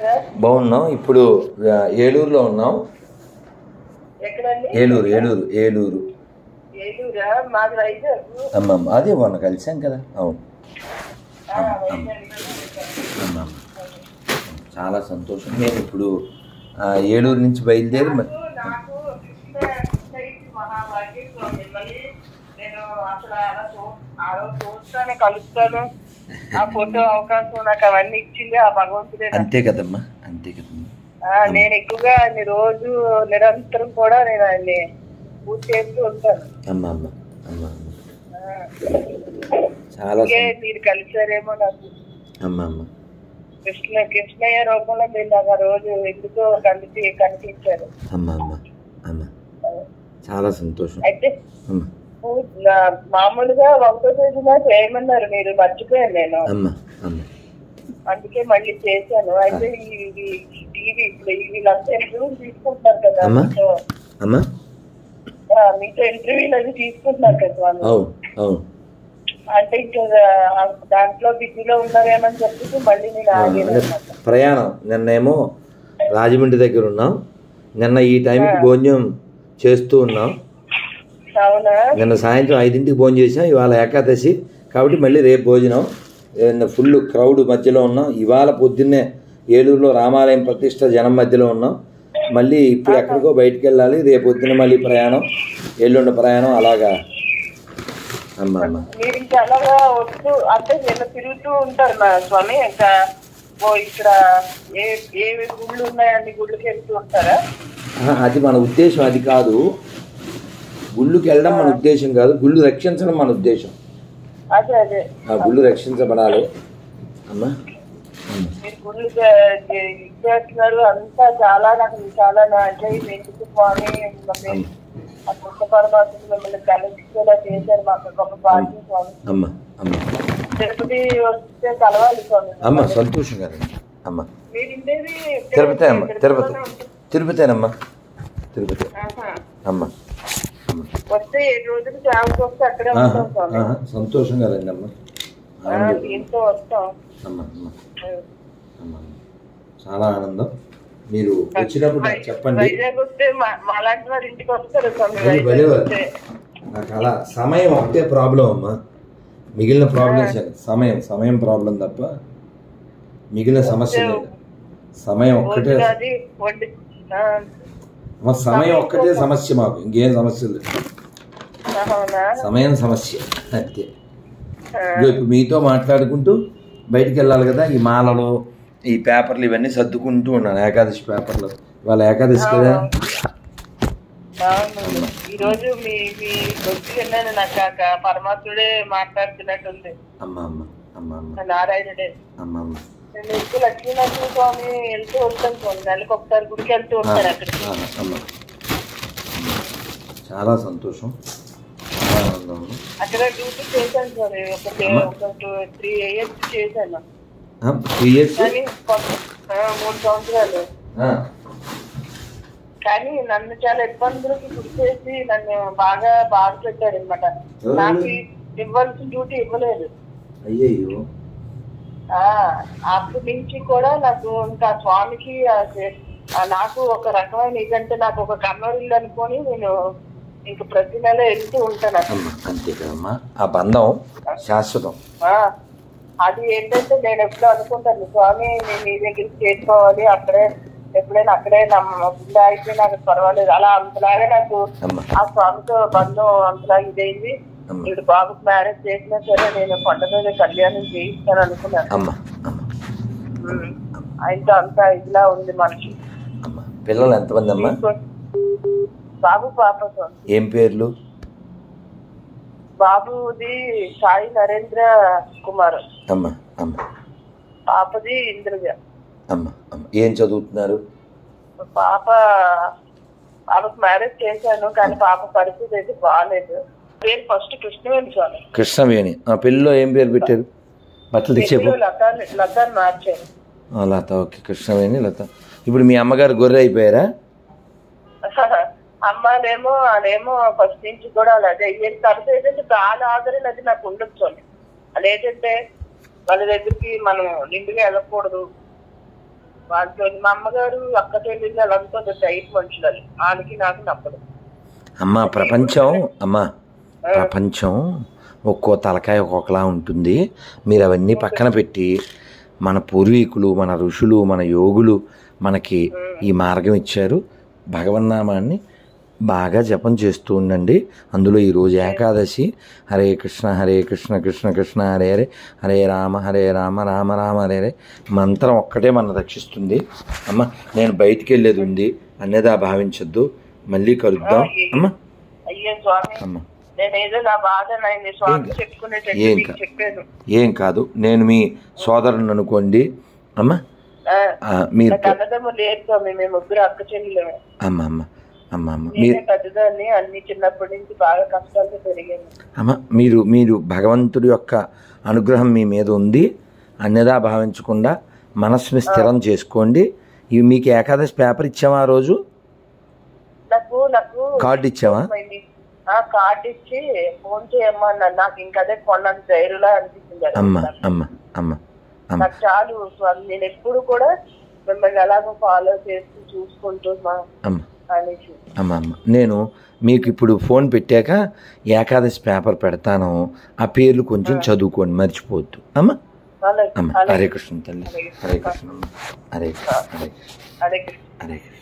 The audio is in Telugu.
బాగున్నాం. ఇప్పుడు ఏలూరులో ఉన్నాం. ఏలూరు ఏలూరు ఏలూరు అమ్మమ్మ, అదే మొన్న కలిసాం కదా. అవును, చాలా సంతోషం. నేను ఇప్పుడు ఏలూరు నుంచి బయలుదేరి కలుస్తాను. ఆ ఫోటో అవకాశం నాకు అవన్నీ ఇచ్చింది ఆ భగవంతుడే. అంతే కదమ్మా, అంతే కదమ్మా. నేను ఎక్కువగా అన్ని రోజు నిరంతరం కూడా నేను ఆయన్ని పూజ చేస్తూ ఉంటాను. అమ్మ అమ్మ అమ్మ చాలా మీరు కలిసారేమో నాకు. అమ్మ అమ్మ కృష్ణయ్య రూపంలో మీరు నాకు ఆ రోజు ఎందుకో కనిపించారు. అమ్మ అమ్మ అమ్మ చాలా సంతోషం. అయితే మామూలుగా 1వ తేదీన చేయమన్నారు, మీరు మర్చిపోయాను నేను. అందుకే మళ్ళీ చేశాను. అయితే టీవీ వీళ్ళంతా ఇంటర్వ్యూలు తీసుకుంటున్నారు కదా, మీతో ఇంటర్వ్యూలు అది తీసుకుంటున్నారు కదా వాళ్ళు. అంటే ఇంకా దాంట్లో బిజీలో ఉన్నారేమని చెప్పేసి మళ్ళీ నేను ఆగాను. ప్రయాణం నిన్నేమో రాజమండ్రి దగ్గర ఉన్నాం, నిన్న ఈ టైంకి భోజనం చేస్తూ ఉన్నాం. నిన్న సాయంత్రం 5ంటికి భోజనం చేసాం. ఇవాళ ఏకాదశి కాబట్టి మళ్ళీ రేపు భోజనం. ఫుల్ క్రౌడ్ మధ్యలో ఉన్నాం. ఇవాళ పొద్దున్నే ఏలూరులో రామాలయం ప్రతిష్ట జనం మధ్యలో ఉన్నాం. మళ్ళీ ఇప్పుడు ఎక్కడికో బయటికి వెళ్ళాలి. రేపు పొద్దున్న మళ్ళీ ప్రయాణం, ఎల్లుండి ప్రయాణం. అలాగా అమ్మ అమ్మ మీరు ఇంకా అలాగా వస్తూ అంటే నిన్న తిరుగుతూ ఉంటారు నా స్వామి. ఇంకా ఇక్కడ ఏ గుళ్ళు ఉన్నాయో అన్ని గుళ్ళకి వెళ్తూ ఉంటారా? అది మన ఉద్దేశం, అది కాదు. గుళ్ళుకి వెళ్ళడం మన ఉద్దేశం కాదు, గుళ్ళు రక్షించడం మన ఉద్దేశం. ఆ గుళ్ళు రక్షించబడాలి. అమ్మా మీరు గుళ్ళు చేస్తున్నారు అంతా చాలా నాకు చాలా ఎందుకు స్వామి ఆ పుట్ట పరమాత్మ మిమ్మల్ని కలిసేలా చేశారు. మాకు గొప్ప భాగ్యం స్వామి. తిరుపతి వస్తే కలవాలి స్వామి. అమ్మ సంతోషం కదండి. అమ్మ మీరు ఉండేది తిరుపతి అమ్మ, తిరుపతేనమ్మా, తిరుపతి అమ్మ. వస్తే 7 రోజులు సేవకు వస్తే అక్కడే ఉంటాం స్వామి. సంతోషం కదండి అమ్మ, దీంతో వస్తాం. అమ్మ అమ్మ అమ్మ చాలా ఆనందం. మీరు వచ్చినప్పుడు నాకు చెప్పండి. వైజాగ్ వస్తే మాలాంటి వారి ఇంటికి వస్తారు స్వామి. నాకు అలా సమయం ఒకటే ప్రాబ్లం అమ్మా, మిగిలిన ప్రాబ్లమ్స్ సమయం ప్రాబ్లం తప్ప మిగిలిన సమస్య లేదు. సమయం ఒక్కటే, సమయం ఒక్కటే సమస్య మాకు, ఇంకేం సమస్య లేదు. సమయం సమస్య అంతే. ఇప్పుడు మీతో మాట్లాడుకుంటూ బయటికి వెళ్ళాలి కదా. ఈ మాలలు, ఈ పేపర్లు ఇవన్నీ సర్దుకుంటూ ఉన్నాను. ఏకాదశి పేపర్లు, ఇవాళ ఏకాదశి కదా. ఈరోజు మీ వచ్చి వెళ్ళాను, నాకు పరమాత్ముడే మాట్లాడుతున్నట్టుంది. అమ్మ అమ్మ అమ్మ అమ్మ నారాయణుడే. అమ్మ అమ్మ నేను ఎక్కువ లక్ష్మీనరసింహ స్వామి వెళ్తూ ఉంటాను స్వామి. నెలకు ఒకసారి గుడికి వెళ్తూ ఉంటాను అక్కడికి. అమ్మ చాలా సంతోషం. అక్కడ డ్యూటీ చేశాను స్వామి. ఒక 3 years చేశాను. 3 years 3 సంవత్సరాలు. కానీ నన్ను చాలా ఇబ్బందులకి గురి చేసి నన్ను బాగా బాధ పెట్టారు అనమాట. నాకు ఇవ్వాల్సిన డ్యూటీ ఇవ్వలేదు. అయ్యయ్యో. అప్పటి నుంచి కూడా నాకు ఇంకా స్వామికి నాకు ఒక రకమైన ఇదంటే నాకు ఒక కన్నోరిల్లు అనుకొని నేను ఇంక ప్రతి నెల వెళ్తూ ఉంటాను. అంతే కదమ్మా, ఆ బంధం శాశ్వతం. అది ఏంటంటే నేను ఎప్పుడు అనుకుంటాను, స్వామి నేను నీ దగ్గరికి చేరుకోవాలి, అక్కడే ఎప్పుడైనా అక్కడే నా గుండె అయితే నాకు పర్వాలేదు. అలా అంతలాగా నాకు ఆ స్వామితో బంధం అంతలా ఇదైంది. ఇప్పుడు బాబుకి మ్యారేజ్ చేసినా సరే నేను కొండ మీద కళ్యాణం చేయిస్తాను అనుకున్నాను. ఆయనతో అంతా ఇదిలా ఉంది మనిషి. పిల్లలు ఎంతమంది అమ్మా? బాబు పాపతో. ఏం పేర్లు? బాబుది సాయి నరేంద్ర కుమార్, పాపది ఇంద్రజ. ఏం చదువుతున్నారు? పాపకు మ్యారేజ్ చేశాను కానీ పాప పరిస్థితి అయితే బాగాలేదు. పేరు ఫస్ట్ కృష్ణవేణి స్వామి. కృష్ణవేణి. పెళ్ళిలో ఏం పేరు పెట్టారు? బట్టలు తెచ్చేపు లత మార్చారు. లత. ఓకే, కృష్ణవేణి లత. ఇప్పుడు మీ అమ్మగారు గొర్రె అయిపోయారా? అమ్మనేమో అదేమో ఫస్ట్ నుంచి కూడా అదే తర్వాత ఏంటంటే చాలా ఆదరణ అది నాకు ఉండొచ్చు. అదేంటంటే వాళ్ళ దగ్గరికి మనం నిండుగా వెళ్ళకూడదు, వాళ్ళతో మా అమ్మగారు అక్క చెల్లిళ్ళు వాళ్ళంతా టైట్ మనుషులు, వాళ్ళకి నాకు నప్పదు. అమ్మ ప్రపంచం ఒక్కో తలకాయ ఒక్కొక్కలా ఉంటుంది. మీరు అవన్నీ పక్కన పెట్టి మన పూర్వీకులు, మన ఋషులు, మన యోగులు మనకి ఈ మార్గం ఇచ్చారు. భగవన్నామాన్ని బాగా జపం చేస్తూ ఉండండి. అందులో ఈరోజు ఏకాదశి. హరే కృష్ణ హరే కృష్ణ కృష్ణ కృష్ణ హరే హరే, హరే రామ రామ రామ హరే హరే మంత్రం ఒక్కటే మన రక్షిస్తుంది. అమ్మ నేను బయటికి వెళ్ళేది ఉంది, అన్యదా భావించద్దు. మళ్ళీ కలుద్దాం అమ్మ. అయ్యో స్వామి, నేనేదో నా బాధ స్వామి చెప్పాను. ఏం కాదు, నేను మీ సోదరుని అనుకోండి అమ్మ. మీరు ముగ్గురు అక్క చెల్లెలమే. అమ్మ అమ్మ అమ్మ అమ్మ పెద్దదాన్ని, అన్ని చిన్నప్పటి నుంచి బాగా కష్టాలతో పెరిగాను. అమ్మ మీరు భగవంతుడి యొక్క అనుగ్రహం మీ మీద ఉంది. అన్యదా భావించకుండా మనస్సుని స్థిరం చేసుకోండి. ఇవి మీకు ఏకాదశి పేపర్ ఇచ్చావా ఆ రోజు? నాకు కార్డు ఇచ్చావా? కార్డు ఇచ్చి ఫోన్ చేయమ్మా. నాకు ఇంకదే కొన్నంత ధైర్యంలా అనిపిస్తుంది. అమ్మ అమ్మ అమ్మ నాకు చాలు స్వామి, నేను ఎప్పుడు కూడా మిమ్మల్ని ఎలాగో ఫాలో చేస్తూ చూసుకుంటూ అనేసి. అమ్మ నేను మీకు ఇప్పుడు ఫోన్ పెట్టాక ఏకాదశి పేపర్ పెడతాను. ఆ పేర్లు కొంచెం చదువుకోండి, మర్చిపోవద్దు అమ్మ. అమ్మ హరే కృష్ణ తల్లి, హరే కృష్ణ, హరే కృష్ణ, హరే కృష్ణ, హరే కృష్ణ.